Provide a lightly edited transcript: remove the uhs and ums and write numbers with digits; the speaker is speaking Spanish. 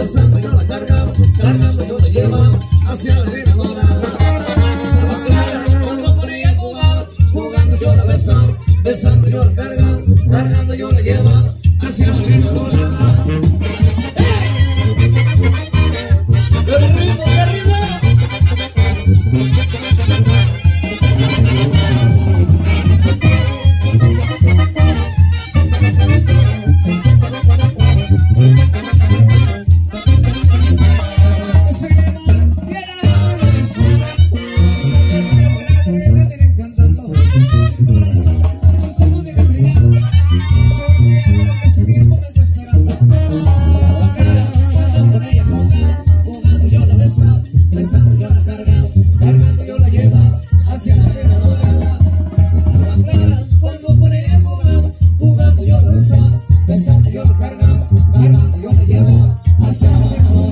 besando yo la cargaba, cargando yo la llevaba hacia la arena dorada. A Clara cuando por ella jugaba, jugando yo la besaba, besando yo la cargaba, cargando yo la llevaba hacia la arena dorada. ¡Qué rico, qué rico! Besando yo la cargaba, cargando yo la llevaba hacia la arena dorada. A Clara cuando por ella jugaba, jugando yo la besaba, besando yo la cargaba, cargando yo la llevaba hacia la arena dorada.